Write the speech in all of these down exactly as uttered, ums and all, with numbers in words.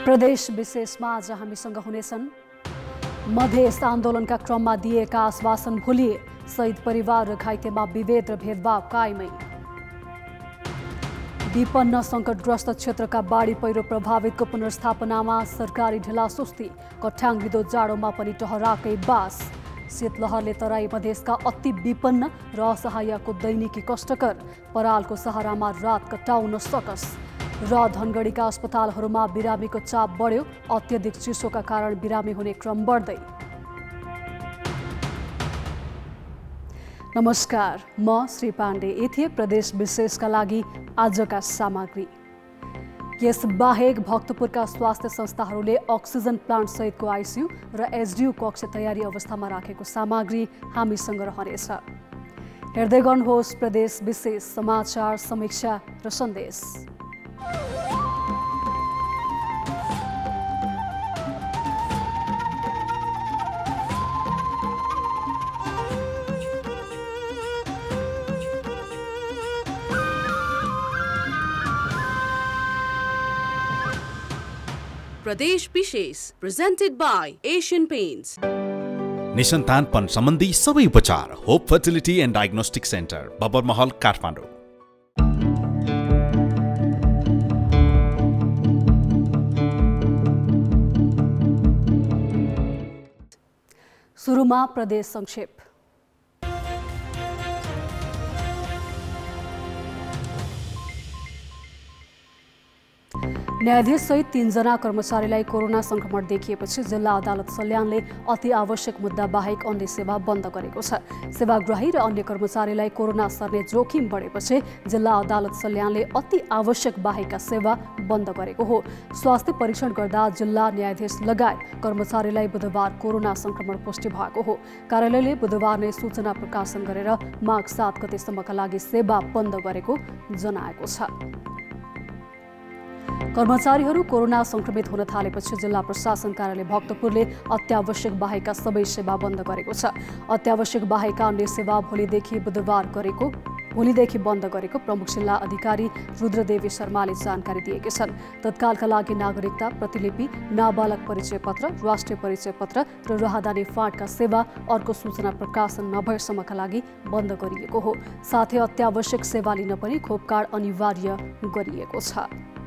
प्रदेश विशेषमा आज हामीसँग हुनेछन् मधेस आन्दोलनका क्रममा दिएका आश्वासन भुलिए, शहीद परिवार र घाइतेमा विभेद र भेदभाव कायमै। विपन्न सङ्कटग्रस्त क्षेत्रका बाढी पहिरो प्रभावितको पुनर्स्थापनामा सरकारी ढिलासुस्ती, कठ्याङ्गिदो जाडोमा पनि टहराकै बास। शीतलहरले तराई मधेसका अति विपन्न र असहायको दैनिकी कष्टकर, परालको सहारामा रात कटाउन सकस। र धनगढीका अस्पतालहरूमा बिरामीको चाप बढ्यो, अत्यधिक चिसोका कारण बिरामी हुने क्रम बढ्दै। नमस्कार, म श्री पाण्डे। यी थिए प्रदेश विशेषका लागि आजका सामग्री। यस बाहेक भक्तपुरका स्वास्थ्य संस्थाहरूले अक्सिजन प्लान्ट सहितको आइसियू र एसडियू कक्ष तयारी अवस्थामा राखेको सामग्री हामीसँग रहनेछ। हेर्दै गर्नुहोस् प्रदेश विशेष समाचार, समीक्षा र सन्देश। प्रदेश विशेष प्रेजेन्टेड बाई एशियन पेन्ट्स। निसन्तानपन सम्बन्धी सबै उपचार hope fertility and diagnostic centre, Babarmahal, Kathmandu. सुरुमा प्रदेश संक्षेप। न्यायाधीश सहित तीनजना कर्मचारीलाई कोरोना संक्रमण देखिएपछि जिल्ला अदालत सल्यानले अति आवश्यक मुद्दा बाहेक अन्य सेवा बन्द गरेको छ। सेवाग्राही र अन्य कर्मचारीलाई कोरोना सर्ने जोखिम बढेपछि जिल्ला अदालत सल्यानले अति आवश्यक बाहेकका सेवा बन्द गरेको हो। स्वास्थ्य परीक्षण गर्दा जिल्ला न्यायाधीश लगायत कर्मचारीलाई बुधबार कोरोना संक्रमण पुष्टि भएको हो। कार्यालयले बुधबार नै सूचना प्रकाशन गरेर माघ सात गतेसम्मका लागि सेवा बन्द गरेको जनाएको छ। कर्मचारीहरू कोरोना संक्रमित हुन थालेपछि जिल्ला प्रशासन कार्यालय भक्तपुरले अत्यावश्यक बाहेकका सबै सेवा बन्द गरेको छ। अत्यावश्यक बाहेकका अन्य सेवा भोलिदेखि बुधबार गरेको भोलिदेखि बन्द गरेको प्रमुख जिल्ला अधिकारी रुद्रदेवी शर्माले जानकारी दिएका छन्। तत्कालका लागि नागरिकता प्रतिलिपि, नाबालक परिचय पत्र, राष्ट्रिय परिचय पत्र र राहदानी फाँटका सेवा अर्को सूचना प्रकाशन नभएसम्मका लागि बन्द गरिएको हो। साथै अत्यावश्यक सेवा लिन पनि खोप कार्ड अनिवार्य गरिएको छ।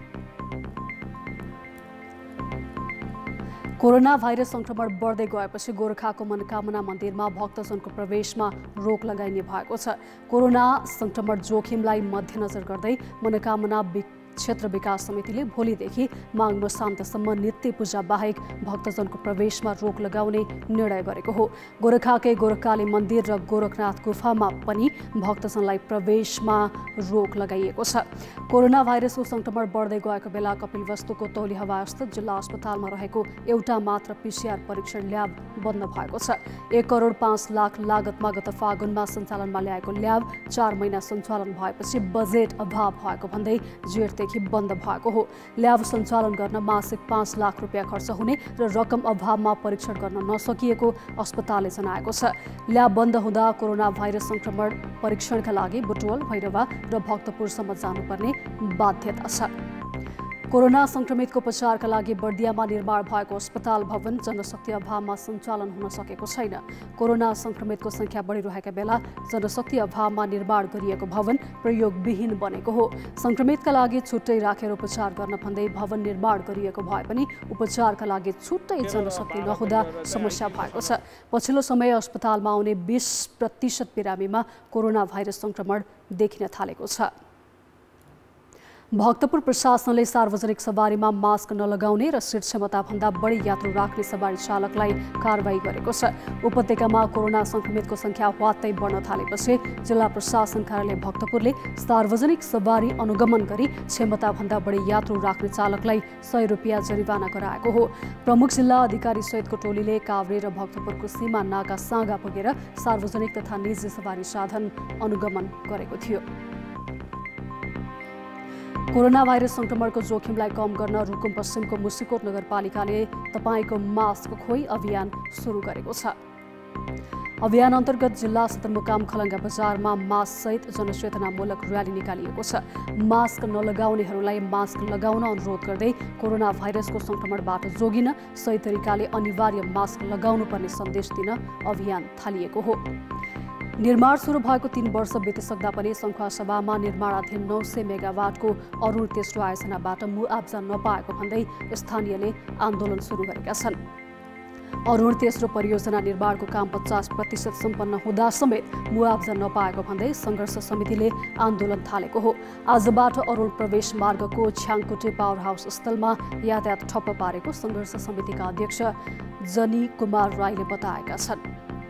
कोरोना भाइरस संक्रमण बढ्दै गएपछि गोरखाको मनोकामना मन्दिरमा भक्तजनको प्रवेशमा रोक लगाइने भएको छ। कोरोना संक्रमण जोखिमलाई मध्यनजर गर्दै मनोकामना क्षेत्र विकास समितिले भोलिदेखि माघ मसान्तसम्म नित्य पूजा बाहेक भक्तजनको प्रवेशमा रोक लगाउने निर्णय गरेको हो। गोरखाकै गोरखकाली मन्दिर र गोरखनाथ गुफामा पनि भक्तजनलाई प्रवेशमा रोक लगाइएको छ। कोरोना भाइरसको संक्रमण बढ्दै गएको बेला कपिलवस्तुको तौलिहवास्थित जिल्ला अस्पतालमा रहेको एउटा मात्र पिसिआर परीक्षण ल्याब बन्द भएको छ। एक करोड पाँच लाख लागतमा गत फागुनमा सञ्चालनमा ल्याएको ल्याब चार महिना सञ्चालन भएपछि बजेट अभाव भएको भन्दै जेठदेखि बन्द भएको हो। ल्याब सञ्चालन गर्न मासिक पाँच लाख रुपियाँ खर्च हुने र रकम अभावमा परीक्षण गर्न नसकिएको अस्पतालले जनाएको छ। ल्याब बन्द हुँदा कोरोना भाइरस संक्रमण परीक्षणका लागि बुटवल, भैरवा र भक्तपुरसम्म जानुपर्ने बाध्यता छ। कोरोना संक्रमितको उपचारका लागि बर्दियामा निर्माण भएको अस्पताल भवन जनशक्ति अभावमा सञ्चालन हुन सकेको छैन। कोरोना संक्रमितको संख्या बढिरहेका बेला जनशक्ति अभावमा निर्माण गरिएको भवन प्रयोगविहीन बनेको हो। संक्रमितका लागि छुट्टै राखेर उपचार गर्न भन्दै भवन निर्माण गरिएको भए पनि उपचारका लागि छुट्टै जनशक्ति नहुँदा समस्या भएको छ। पछिल्लो समय अस्पतालमा आउने बीस प्रतिशत बिरामीमा कोरोना भाइरस संक्रमण देखिन थालेको छ। भक्तपुर प्रशासनले सार्वजनिक सवारीमा मास्क नलगाउने र सिट क्षमताभन्दा बढी यात्रु राख्ने सवारी चालकलाई कारवाही गरेको छ। उपत्यकामा कोरोना संक्रमितको संख्या वात्तै बढ्न थालेपछि जिल्ला प्रशासन कार्यालय भक्तपुरले सार्वजनिक सवारी अनुगमन गरी क्षमताभन्दा बढी यात्रु राख्ने चालकलाई सय रुपियाँ जरिवाना गराएको हो। प्रमुख जिल्ला अधिकारी सहितको टोलीले काभ्रे र भक्तपुरको सीमा नाका साँगा पुगेर सार्वजनिक तथा निजी सवारी साधन अनुगमन गरेको थियो। कोरोना भाइरस संक्रमणको जोखिमलाई कम गर्न रुकुम पश्चिमको मुसिकोट नगरपालिकाले तपाईको मास्क खोइ अभियान सुरु गरेको छ। अभियान अन्तर्गत जिल्ला सदरमुकाम खलङ्गा बजारमा मास्कसहित जनचेतनामूलक र्याली निकालिएको छ। मास्क नलगाउनेहरूलाई मास्क लगाउन अनुरोध गर्दै कोरोना भाइरसको संक्रमणबाट जोगिन सही तरिकाले अनिवार्य मास्क लगाउनुपर्ने सन्देश दिन अभियान थालिएको हो। निर्माण सुरु भएको तीन वर्ष बितिसक्दा पनि सङ्खुवासभामा निर्माणाधीन नौ सय मेगावाटको अरुण तेस्रो आयोजनाबाट मुआब्जा नपाएको भन्दै स्थानीयले आन्दोलन सुरु गरेका छन्। अरुण तेस्रो परियोजना निर्माणको काम पचास प्रतिशत सम्पन्न हुँदा समेत मुआब्जा नपाएको भन्दै सङ्घर्ष समितिले आन्दोलन थालेको हो। आजबाट अरुण प्रवेश मार्गको छ्याङकोटे पावर हाउस स्थलमा यातायात ठप्प पारेको सङ्घर्ष समितिका अध्यक्ष जनी कुमार राईले बताएका छन्।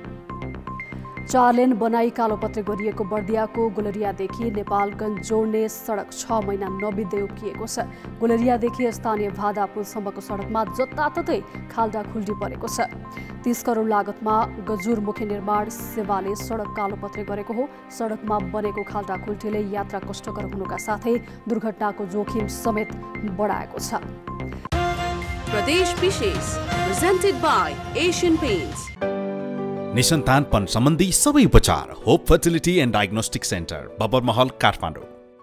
चार लेन बनाई कालोपत्रे गरिएको बर्दियाको गुलरियादेखि नेपालगञ्ज जोड्ने सडक छ महिना नबित्दै उक्किएको छ। गुलरियादेखि स्थानीय भादा पुलसम्मको सडकमा जताततै खाल्डा खुल्डी परेको छ। तीस करोड लागतमा गजुर मुख्य निर्माण सेवाले सडक कालोपत्रे गरेको हो। सडकमा बनेको खाल्डा खुल्टीले यात्रा कष्टकर हुनुका साथै दुर्घटनाको जोखिम समेत बढाएको छ। प्रदेश विशेष presented by Asian Paints. निसन्तानपन सम्बन्धी सबै उपचार hope fertility and diagnostic centre Babar Mahal Kathmandu.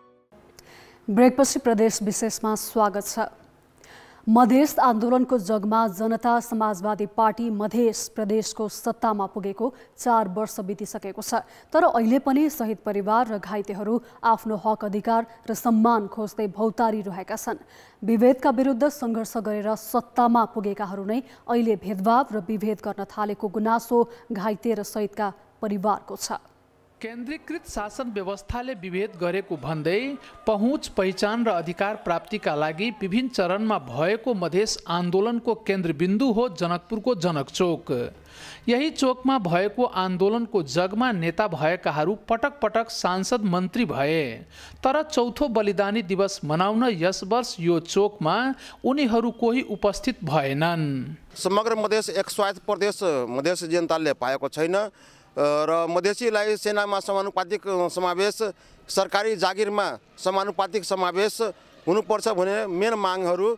ब्रेकपछि प्रदेश विशेषमा स्वागत छ। मधेस आन्दोलनको जगमा जनता समाजवादी पार्टी मधेस प्रदेशको सत्तामा पुगेको चार वर्ष बितिसकेको छ। तर अहिले पनि शहीद परिवार र घाइतेहरू आफ्नो हक अधिकार र सम्मान खोज्दै भौतारी रहेका छन्। विभेदका विरुद्ध सङ्घर्ष गरेर सत्तामा पुगेकाहरू नै अहिले भेदभाव र विभेद गर्न थालेको गुनासो घाइते र शहीदका परिवारको छ। केन्द्रीकृत शासन व्यवस्थाले विभेद गरेको भन्दै पहुँच पहिचान र अधिकार प्राप्तिका लागि विभिन्न चरणमा भएको मधेस आन्दोलनको केन्द्रबिन्दु हो जनकपुरको जनक चोक। यही चोकमा भएको आन्दोलनको जगमा नेता भएकाहरू पटक पटक सांसद मन्त्री भए। तर चौथो बलिदानी दिवस मनाउन यस वर्ष यो चोकमा उनीहरू कोही उपस्थित भएनन्। समग्र मधेस एक स्वायत्त प्रदेश मधेस जनताले पाएको छैन र मधेसीलाई सेनामा समानुपातिक समावेश, सरकारी जागिरमा समानुपातिक समावेश हुनुपर्छ भन्ने मेन मागहरू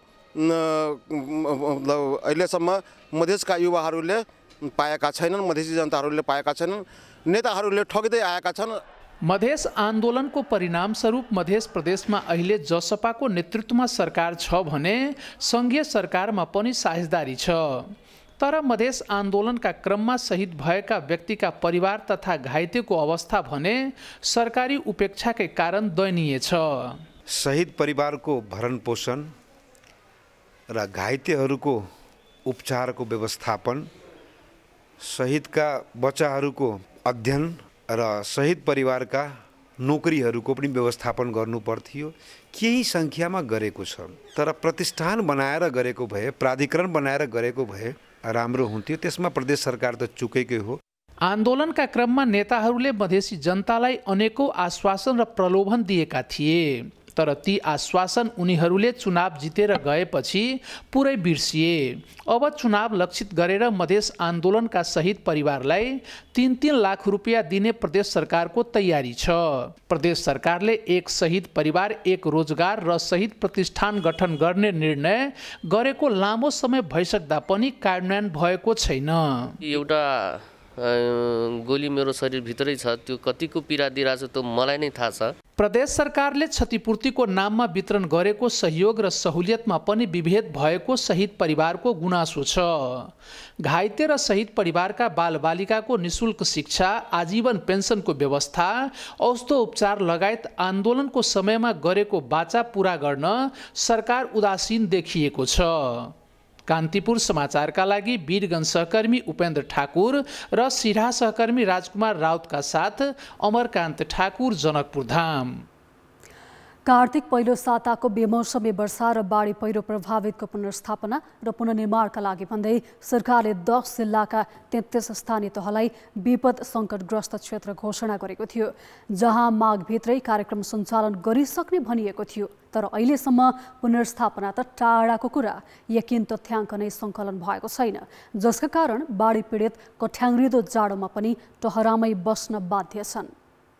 अहिलेसम्म मधेसका युवाहरूले पाएका छैनन्, मधेसी जनताहरूले पाएका छैनन्। नेताहरूले ठगिँदै आएका छन्। मधेस आन्दोलनको परिणामस्वरूप मधेस प्रदेशमा अहिले जसपाको नेतृत्वमा सरकार छ भने सङ्घीय सरकारमा पनि साझेदारी छ। तर मधेस आन्दोलनका क्रममा शहीद भएका व्यक्तिका परिवार तथा घाइतेको अवस्था भने सरकारी उपेक्षाकै कारण दयनीय छ। शहीद परिवारको भरण पोषण र घाइतेहरूको उपचारको व्यवस्थापन, शहीदका बच्चाहरूको अध्ययन र शहीद परिवारका नोकरीहरूको पनि व्यवस्थापन गर्नुपर्थ्यो। केही सङ्ख्यामा गरेको छ, तर प्रतिष्ठान बनाएर गरेको भए, प्राधिकरण बनाएर गरेको भए राम्रो हुन्थ्यो। त्यसमा प्रदेश सरकार त चुकेकै हो। आन्दोलनका क्रममा नेताहरूले मधेसी जनतालाई अनेकौं आश्वासन र प्रलोभन दिएका थिए। तर ती आश्वासन उनीहरूले चुनाव जितेर गएपछि पुरै बिर्सिए। अब चुनाव लक्षित गरेर मधेस आन्दोलनका शहीद परिवारलाई तीन तीन लाख रुपियाँ दिने प्रदेश सरकारको तयारी छ। प्रदेश सरकारले एक शहीद परिवार एक रोजगार र शहीद प्रतिष्ठान गठन गर्ने निर्णय गरेको लामो समय भइसक्दा पनि कार्यान्वयन भएको छैन। एउटा गोली मेरो शरीरभित्रै छ, त्यो कतिको पीडा दिइरहेछ त्यो मलाई नै थाहा छ। प्रदेश सरकारले क्षतिपूर्तिको नाममा वितरण गरेको सहयोग र सहुलियतमा पनि विभेद भएको शहीद परिवारको गुनासो छ। घाइते र शहीद परिवारका बालबालिकाको निशुल्क शिक्षा, आजीवन पेन्सनको व्यवस्था, औषधो उपचार लगायत आन्दोलनको समयमा गरेको वाचा पूरा गर्न सरकार उदासीन देखिएको छ। कान्तिपुर समाचारका लागि वीरगञ्ज सहकर्मी उपेन्द्र ठाकुर र सिराहा सहकर्मी राजकुमार राउतका साथ अमरकान्त ठाकुर, जनकपुर धाम। कार्तिक पहिलो साताको बेमौसमी वर्षा र बाढी पहिरो प्रभावितको पुनर्स्थापना र पुनर्निर्माणका लागि भन्दै सरकारले दस जिल्लाका तेत्तीस स्थानीय तहलाई विपद सङ्कटग्रस्त क्षेत्र घोषणा गरेको थियो, जहाँ माघभित्रै कार्यक्रम सञ्चालन गरिसक्ने भनिएको थियो। तर अहिलेसम्म पुनर्स्थापना त टाढाको कुरा, यकिन तथ्याङ्क नै सङ्कलन भएको छैन, जसका कारण बाढी पीडित कठ्याङ्ग्रिदो जाडोमा पनि टहरामै बस्न बाध्य छन्।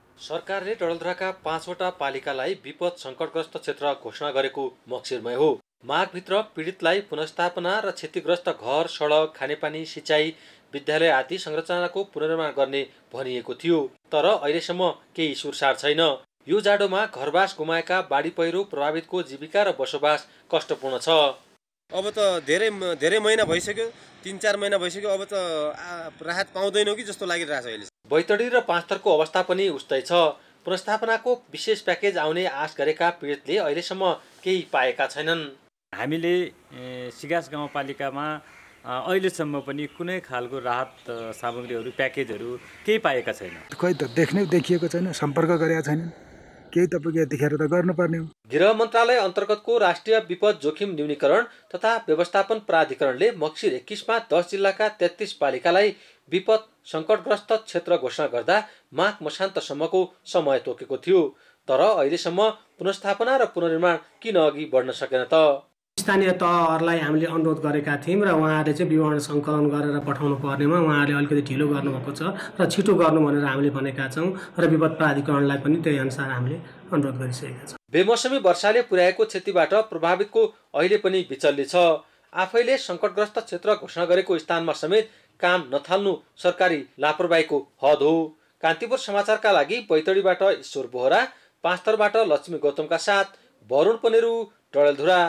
सरकारले डडेलधुराका पाँचवटा पालिकालाई विपद सङ्कटग्रस्त क्षेत्र घोषणा गरेको मक्सिरमै हो। माघभित्र पीडितलाई पुनर्स्थापना र क्षतिग्रस्त घर, सडक, खानेपानी, सिँचाइ, विद्यालय आदि संरचनाको पुनर्निर्माण गर्ने भनिएको थियो। तर अहिलेसम्म केही सुरसार छैन। यो जाडोमा घरबास गुमाएका बाढी पहिरो प्रभावितको जीविका र बसोबास कष्टपूर्ण छ। अब त धेरै धेरै महिना भइसक्यो, तीन चार महिना भइसक्यो, अब त राहत पाउँदैनौ कि जस्तो लागिरहेछ अहिले। बैतडी र पाँचथरको अवस्था पनि उस्तै छ। पुनर्स्थापनाको विशेष प्याकेज आउने आश गरेका पीडितले अहिलेसम्म केही पाएका छैनन्। हामीले सिगास गाउँपालिकामा अहिलेसम्म पनि कुनै खालको राहत सामग्रीहरू, प्याकेजहरू केही पाएका छैन। खै त देख्नै देखिएको छैन, सम्पर्क गरेका छैनन्, केही तपाईँको यतिखेर त गर्नुपर्ने हो। गृह मन्त्रालय अन्तर्गतको राष्ट्रिय विपद जोखिम न्यूनीकरण तथा व्यवस्थापन प्राधिकरणले मक्सिर एक्काइसमा दस जिल्लाका तेत्तीस पालिकालाई विपद सङ्कटग्रस्त क्षेत्र घोषणा गर्दा माघ मसान्तसम्मको समय तोकेको थियो। तर अहिलेसम्म पुनर्स्थापना र पुनर्निर्माण किन अघि बढ्न सकेन त? स्थानीय तहहरूलाई हामीले अनुरोध गरेका थियौँ र उहाँहरूले चाहिँ विवरण सङ्कलन गरेर पठाउनु पर्नेमा उहाँहरूले अलिकति ढिलो गर्नुभएको छ र छिटो गर्नु भनेर हामीले भनेका छौँ र विपद प्राधिकरणलाई पनि त्यही अनुसार हामीले अनुरोध गरिसकेका छौँ। बेमौसमी वर्षाले पुर्याएको क्षतिबाट प्रभावितको अहिले पनि बिचल्ली छ। आफैले सङ्कटग्रस्त क्षेत्र घोषणा गरेको स्थानमा समेत काम नथाल्नु सरकारी लापरवाहीको हद हो। कान्तिपुर समाचारका लागि बैतडीबाट ईश्वर बोहरा, पाँचथरबाट लक्ष्मी गौतमका साथ वरुण पनेरू, डडेलधुरा।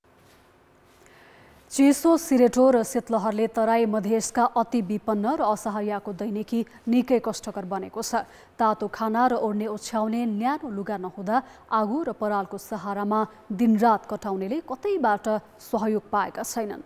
चिसो, सिरेटो र शीतलहरले तराई मधेसका अति विपन्न र असहायको दैनिकी निकै कष्टकर बनेको छ। तातो खाना र ओढ्ने ओछ्याउने न्यानो लुगा नहुँदा आगो र परालको सहारामा दिनरात कटाउनेले कतैबाट सहयोग पाएका छैनन्।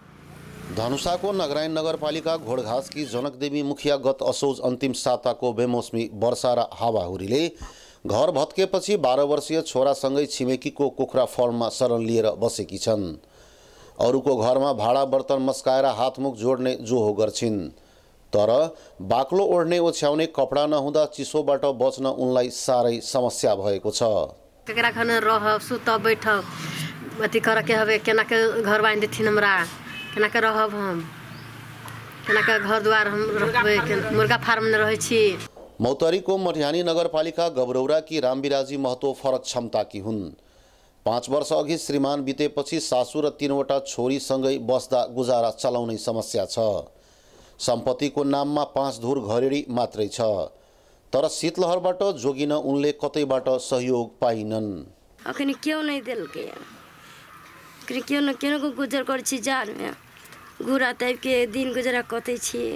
धनुषाको नगरायन नगरपालिका घोडघासकी जनकदेवी मुखिया गत असोज अन्तिम साताको बेमौसमी वर्षा र हावाहुरीले घर भत्केपछि बाह्र वर्षीय छोरासँगै छिमेकीको कुखुरा फर्ममा शरण लिएर बसेकी छन्। अरूको घरमा भाडा बर्तन मस्काएर हातमुख जोड्ने जोहो गर्छिन्। तर बाक्लो ओढ्ने ओछ्याउने कपडा नहुँदा चिसोबाट बच्न उनलाई साह्रै समस्या भएको छ। केकरा खाना रह सुत बैठ अति कर के हवे केना के घर बांधे थिन हमरा केना के रहब हम केना के घर द्वार हम रखबे मुर्गा फार्म में रहै छी। मौतरीको मटिहानी नगरपालिका गबरौरा की रामबिराजी महतो फरक क्षमता की हुन्। पाँच वर्ष अघि श्रीमान बितेपछि सासू र तीनवटा छोरीसँगै बस्दा गुजारा चलाउने समस्या छ। सम्पत्तिको नाममा पाँच धुर घरेडी मात्रै छ। तर शीतलहरबाट जोगिन उनले कतैबाट सहयोग पाइनन्। अखनि क्यों नहीं दिल के अखनि क्यों न क्यों को गुजर कर छी जान में गुरा टाइप के दिन गुजरा कतै छी।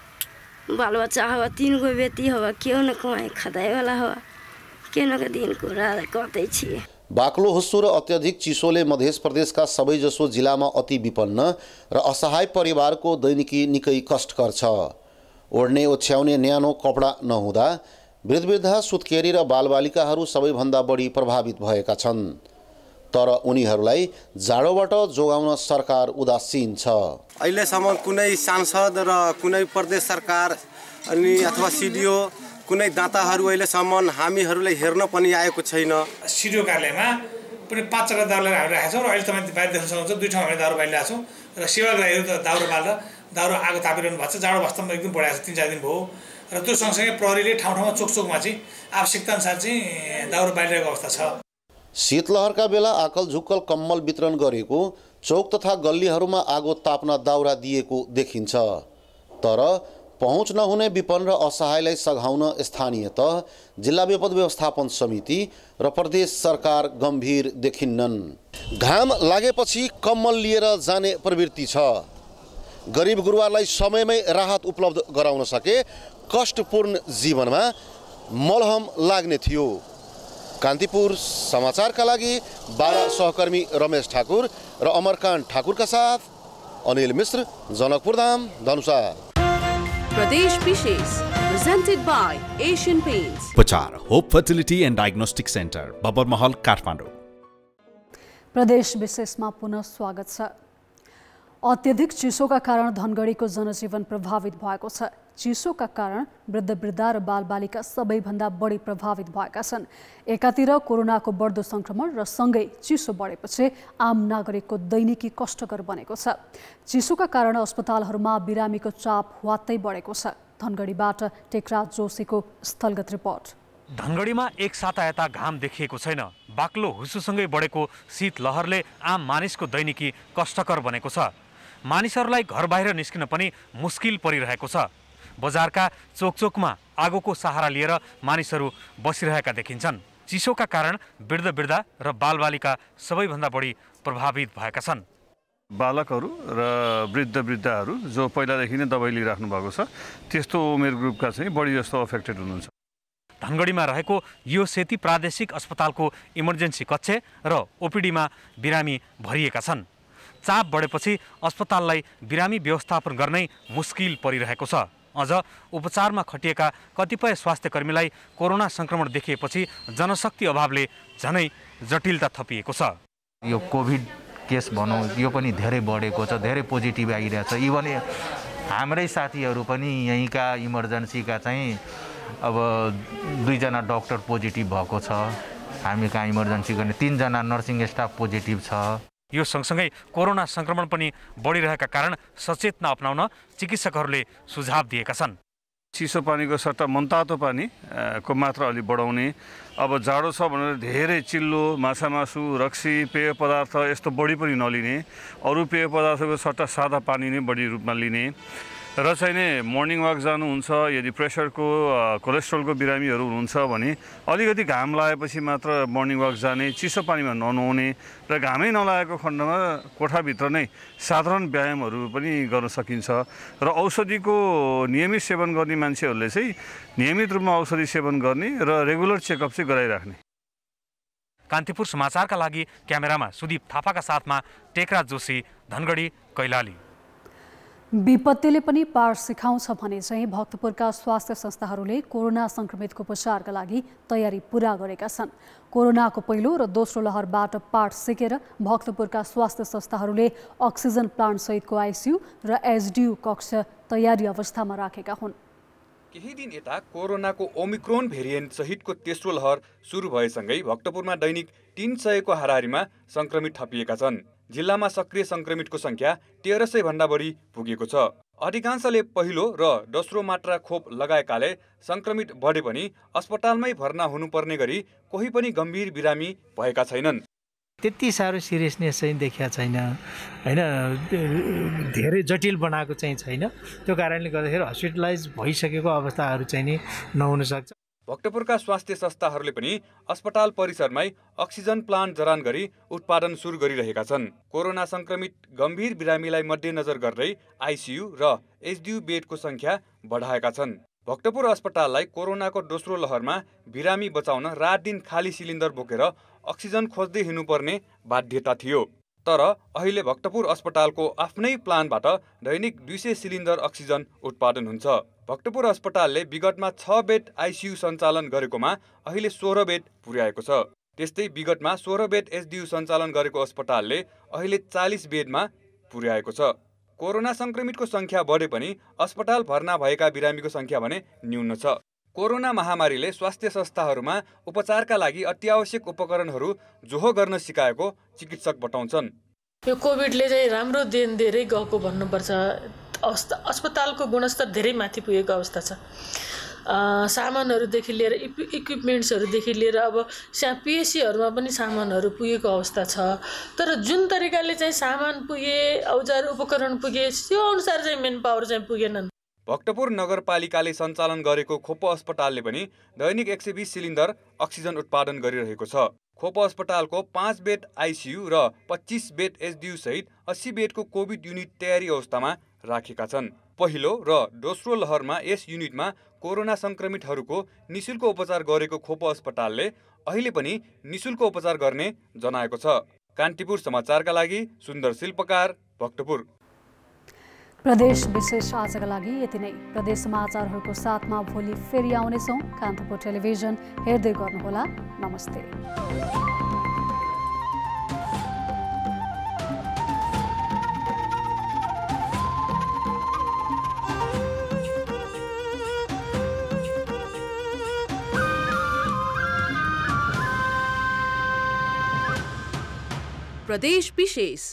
बाल बच्चा हवा तीन गो बेटी हवा क्यों न कमाए खदाए वाला हवा क्यों न के दिन गुरा कतै छी। बाक्लो हुस्सु र अत्यधिक चिसोले मध्य प्रदेशका सबैजसो जिल्लामा अति विपन्न र असहाय परिवारको दैनिकी निकै कष्टकर छ। ओढ्ने ओछ्याउने न्यानो कपडा नहुँदा वृद्धवृद्धा सुत्केरी र बालबालिकाहरू सबैभन्दा बढी प्रभावित भएका छन्। तर उनीहरूलाई जाडोबाट जोगाउन सरकार उदासीन छ। अहिलेसम्म कुनै सांसद र कुनै प्रदेश सरकार अनि अथवा सिडिओ कुनै दाताहरू अहिलेसम्म हामीहरूलाई हेर्न पनि आएको छैन। सिडिओ कार्यालयमा पनि पाँच जग्गा दाउरा हामी राखेका छौँ र अहिले तपाईँ बाहिर देख्न सक्नुहुन्छ दुई ठाउँ हामी दाउरा बालिरहेका छौँ र सेवाग्राहीहरू त दाउरा बालेर दाउरा आगो तापिरहनु भएको छ। जाडो वास्तवमा एकदम बढाएको छ, तिन चार दिन भयो र त्यो सँगसँगै प्रहरीले ठाउँ ठाउँमा चोक चोकमा चाहिँ आवश्यकता अनुसार चाहिँ दाउरा बालिरहेको अवस्था छ। शीतलहरका बेला आकल झुक्कल कम्मल वितरण गरेको, चौक तथा गल्लीहरूमा आगो ताप्न दाउरा दिएको देखिन्छ। तर पहुँच नहुने विपन्न र असहायलाई सघाउन स्थानीय तह, जिल्ला विपद व्यवस्थापन समिति र प्रदेश सरकार गम्भीर देखिन्नन्। घाम लागेपछि कम्मल लिएर जाने प्रवृत्ति छ। गरिब गुरुवालाई समयमै राहत उपलब्ध गराउन सके कष्टपूर्ण जीवनमा मलहम लाग्ने थियो। कान्तिपुर समाचारका लागि बारा सहकर्मी रमेश ठाकुर र अमरकान्त ठाकुरका साथ अनिल मिश्र, जनकपुर धाम, धनुषा। प्रदेश विशेष presented by Asian Paints. उपचार hope fertility and diagnostic centre, Babar Mahal, Kathmandu. प्रदेश विशेषमा पुनः स्वागत छ। अत्यधिक चिसोका कारण धनगढीको जनजीवन प्रभावित भएको छ। चिसोका कारण वृद्ध वृद्धा र बालबालिका सबैभन्दा बढी प्रभावित भएका छन्। एकातिर कोरोनाको बढ्दो संक्रमण र सँगै चिसो बढेपछि आम नागरिकको दैनिकी कष्टकर बनेको छ। चिसोका कारण अस्पतालहरूमा बिरामीको चाप ह्वात्तै बढेको छ। धनगढीबाट टेकराज जोशीको स्थलगत रिपोर्ट। धनगढीमा एक साता यता घाम देखिएको छैन। बाक्लो हुसुसँगै बढेको शीतलहरले आम मानिसको दैनिकी कष्टकर बनेको छ। मानिसहरूलाई घर बाहिर निस्किन पनि मुस्किल परिरहेको छ। बजारका चोकचोकमा आगोको सहारा लिएर मानिसहरू बसिरहेका देखिन्छन्। चिसोका कारण वृद्ध वृद्धा र बालबालिका सबैभन्दा बढी प्रभावित भएका छन्। बालकहरू र वृद्ध वृद्धाहरू जो पहिलादेखि नै दबाई लिइराख्नु भएको छ त्यस्तो उमेर ग्रुपका चाहिँ बढी जस्तो अफेक्टेड हुनुहुन्छ। धनगढीमा रहेको यो सेती प्रादेशिक अस्पतालको इमर्जेन्सी कक्ष र ओपिडीमा बिरामी भरिएका छन्। चाप बढेपछि अस्पताललाई बिरामी व्यवस्थापन गर्नै मुस्किल परिरहेको छ। अझ उपचारमा खटिएका कतिपय स्वास्थ्य कर्मीलाई कोरोना संक्रमण देखिएपछि जनशक्ति अभावले झनै जटिलता थपिएको छ। यो कोभिड केस भनौँ यो पनि धेरै बढेको छ, धेरै पोजिटिभ आइरहेछ। इभन हाम्रै साथीहरू पनि यहीँका इमर्जेन्सीका चाहिँ अब दुईजना डक्टर पोजिटिभ भएको छ। हामी कहाँ इमर्जेन्सी गर्ने तीनजना नर्सिङ स्टाफ पोजिटिभ छ। यो सँगसँगै कोरोना संक्रमण पनि बढिरहेका कारण सचेतना अपनाउन चिकित्सकहरूले सुझाव दिएका छन्। चिसो पानीको सट्टा मनतातो पानी को मात्रा अलि बढाउने, अब जाडो छ भनेर धेरै चिल्लो माछा मासु रक्सी पेय पदार्थ यस्तो बढी पनि नलिने, अरू पेय पदार्थको सट्टा सादा पानी नै बढी रूपमा लिने र चाहिँ नि मर्निङ वाक जानुहुन्छ। यदि प्रेसरको कोलेस्ट्रोलको बिरामीहरू हुनुहुन्छ भने अलिकति घाम लागेपछि मात्र मर्निङ वाक जाने, चिसो पानीमा ननुहाउने र घामै नलागेको खण्डमा कोठाभित्र नै साधारण व्यायामहरू पनि गर्न सकिन्छ। र औषधिको नियमित सेवन गर्ने मान्छेहरूले चाहिँ नियमित रूपमा औषधि सेवन गर्ने र रेगुलर चेकअप चाहिँ गराइराख्ने। कान्तिपुर समाचारका लागि क्यामेरामा सुदीप थापाका साथमा टेकराज जोशी, धनगढी, कैलाली। विपत्तिले पनि पार सिकाउँछ भने चाहिँ भक्तपुरका स्वास्थ्य संस्थाहरूले कोरोना संक्रमितको उपचारका लागि तयारी पूरा गरेका छन्। कोरोनाको पहिलो र दोस्रो लहरबाट पार सिकेर भक्तपुरका स्वास्थ्य संस्थाहरूले अक्सिजन प्लान्ट सहितको आइसियू र एचडियू कक्ष तयारी अवस्थामा राखेका हुन्। केही दिन यता कोरोनाको ओमिक्रोन भेरिएन्ट सहितको तेस्रो लहर सुरु भएसँगै भक्तपुरमा दैनिक तीन सयको हाराहारीमा संक्रमित थपिएका छन्। जिल्लामा सक्रिय संक्रमितको संख्या तेह्र सय भन्दा बढी पुगेको छ। अधिकांशले पहिलो र दोस्रो मात्रा खोप लगाएकाले संक्रमित बढे पनि अस्पतालमै भर्ना हुनुपर्ने गरी कोही पनि गम्भीर बिरामी भएका छैनन्। त्यति साह्रो सिरियसनेस चाहिँ देखिया छैन हैन, धेरै जटिल बनाएको चाहिँ छैन। त्यो कारणले गर्दाखेरि हस्पिटलाइज भइसकेको अवस्थाहरू चाहिँ नि नहुन सक्छ। भक्तपुरका स्वास्थ्य संस्थाहरूले पनि अस्पताल परिसरमै अक्सिजन प्लान्ट जडान गरी उत्पादन सुरु गरिरहेका छन्। कोरोना संक्रमित गम्भीर बिरामीलाई मध्यनजर गर्दै आइसियू र एचडियू बेडको संख्या बढाएका छन्। भक्तपुर अस्पताललाई कोरोनाको दोस्रो लहरमा बिरामी बचाउन रात दिन खाली सिलिन्डर बोकेर अक्सिजन खोज्दै हिँड्नुपर्ने बाध्यता थियो। तर अहिले भक्तपुर अस्पतालको आफ्नै प्लानबाट दैनिक दुई सय सिलिन्डर अक्सिजन उत्पादन हुन्छ। भक्तपुर अस्पतालले विगतमा छ बेड आइसियू सञ्चालन गरेकोमा अहिले सोह्र बेड पुर्याएको छ। त्यस्तै विगतमा सोह्र बेड एचडियू सञ्चालन गरेको अस्पतालले अहिले चालिस बेडमा पुर्याएको छ। कोरोना संक्रमितको संख्या बढे पनि अस्पताल भर्ना भएका बिरामीको संख्या भने न्यून छ। कोरोना महामारीले स्वास्थ्य संस्थाहरूमा उपचारका लागि अत्यावश्यक उपकरणहरू जोहो गर्न सिकाएको चिकित्सक बताउँछन्। यो कोभिडले चाहिँ राम्रो देन धेरै गएको भन्नुपर्छ। अस्पतालको गुणस्तर धेरै माथि पुगेको अवस्था छ। सामानहरूदेखि लिएर इक्विपमेन्ट्सहरूदेखि लिएर अब पिएससीहरूमा पनि सामानहरू पुगेको अवस्था छ। तर जुन तरिकाले चाहिँ सामान पुगे, औजार उपकरण पुगे, त्यो अनुसार चाहिँ मेन पावर चाहिँ पुगेनन्। भक्तपुर नगरपालिकाले सञ्चालन गरेको खोपो अस्पतालले पनि दैनिक एक सय बीस सिलिन्डर अक्सिजन उत्पादन गरिरहेको छ। खोपो अस्पतालको पाँच बेड आइसियू र पच्चिस बेड एचडियू सहित अस्सी बेडको कोभिड युनिट तयारी अवस्थामा राखेका छन्। पहिलो र दोस्रो लहरमा यस युनिटमा कोरोना संक्रमितहरूको निशुल्क उपचार गरेको खोपो अस्पतालले अहिले पनि निशुल्क उपचार गर्ने जनाएको छ। कान्तिपुर समाचारका लागि सुन्दर शिल्पकार, भक्तपुर। प्रदेश विशेष आजका लागि यति नै। प्रदेश समाचारहरूको साथमा भोलि फेरि आउनेछौँ। कान्तिपुर टेलिभिजन हेर्दै गर्नुहोला। नमस्ते। प्रदेश विशेष।